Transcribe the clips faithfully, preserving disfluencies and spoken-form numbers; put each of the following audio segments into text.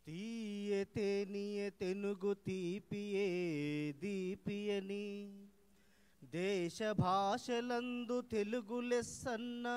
తీయ తేనియ తెనుగు తీపియే దీపియని దేశ భాషలందు తెలుగు లెస్సన్న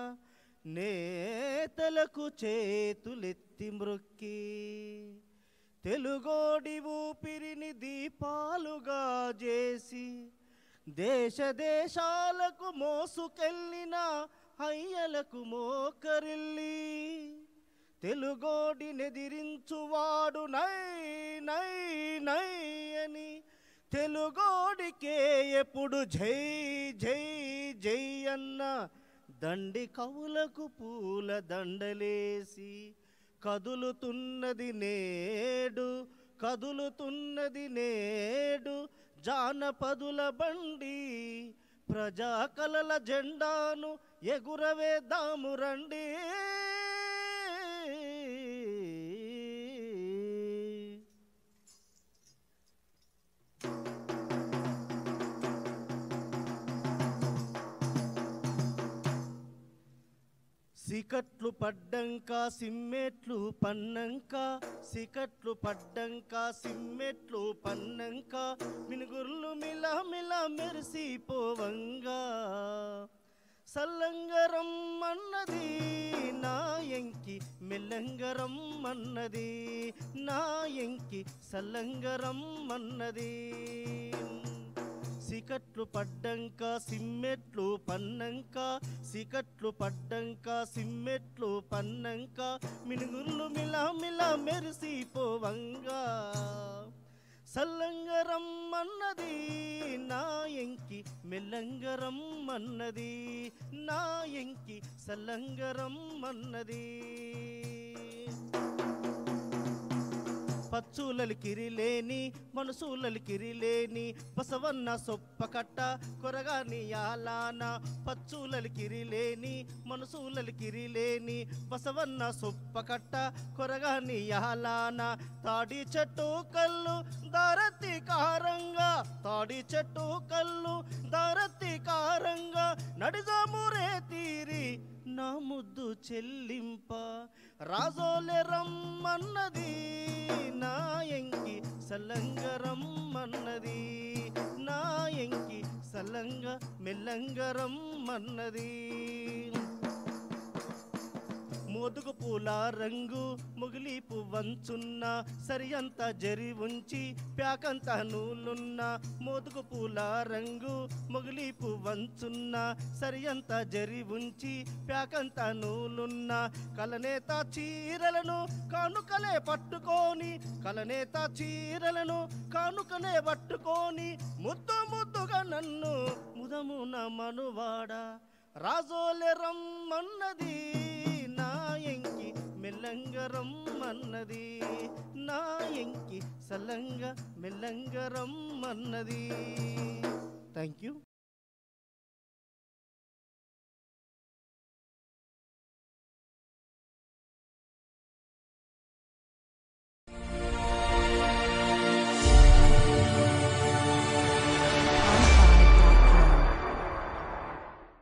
నేతలకు చేతులెత్తి మ్రొక్కి తెలుగోడి ఊపిరిని దీపాలుగా చేసి దేశ దేశాలకు మోసుకెళ్ళిన హయ్యలకు మోకరిల్లి తెలుగోడి నెదిరించువాడు నై నై నై అని తెలుగోడికే ఎప్పుడు జై జై జై అన్న దండి కవులకు పూల దండలేసి కదులుతున్నది నేడు కదులుతున్నది నేడు జానపదుల బండి ప్రజా కలల జెండాను ఎగురవేద్దాము రండి. సికట్లు పడ్డంక సిమ్మెట్లు పన్నంక సికట్లు పడ్డంక సిమ్మెట్లు పన్నంక మినుగుర్లు మిల మిల మెరిసిపోవంగా సల్లంగరం అన్నది నా ఎంకి మెల్లంగరం అన్నది నా ఎంకి సల్లంగరం అన్నది. సికట్లు పడ్డంక సిమ్మెట్లు పన్నంక సికట్లు పడ్డంక సిమ్మెట్లు పన్నంక మినుగుర్లు మిల మిల మెరిసిపోవంగా సల్లంగరం అన్నది నా ఎంకి మెల్లంగరం అన్నది నా ఎంకి సల్లంగరం అన్నది. పచ్చులలి కిరిలేని మనసులలి కిరిలేని బసవన్న సొప్ప కట్ట కొరగాని యాలాన పచ్చులలి కిరిలేని మనసులలి కిరిలేని బసవన్న సొప్ప కట్ట కొరగాని యాలాన తాడి చెట్టు కళ్ళు దారతి కారంగా తాడి చెట్టు కళ్ళు దారతి కారంగా నడిజామురే తీరి నా ముద్దు చెల్లింప రాజోలే రమ్మన్నది నా ఎంకి సల్లంగరం అన్నది నా ఎంకి సల్లంగ మెల్లంగరం అన్నది. మోదుగు పూల రంగు ముగిలి పువ్వంచున్న సరియంత జరి ఉంచి ప్యాకంత నూలున్న మోదుగు పూల రంగు ముగిలి పువ్వంచున్న సరియంత జరి ఉంచి ప్యాకంత నూలున్న కలనేత చీరలను కానుకలే పట్టుకొని కలనేత చీరలను కానుకనే పట్టుకొని ముద్దు ముద్దుగా నన్ను ముదమున మనువాడ రాజోలే రమ్మన్నది నా ఎంకి మెల్లంగరం అన్నది నా ఎంకి సల్లంగ మెల్లంగరం అన్నది. Thank you.